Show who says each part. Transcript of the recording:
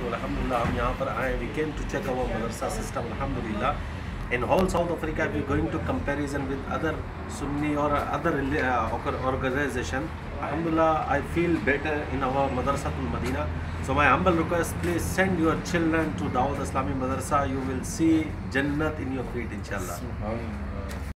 Speaker 1: तो अल्हम्दुलिल्लाह हम यहाँ पर आए. We came to check our madrasa system. Alhamdulillah. In whole South Africa, we are going to comparison with other Sunni or other organization. Alhamdulillah, I feel better in our Madrasatul Madina. So my humble request, please send your children to Dawud Islami Madrasa. You will see Jannat in your feet, inshallah.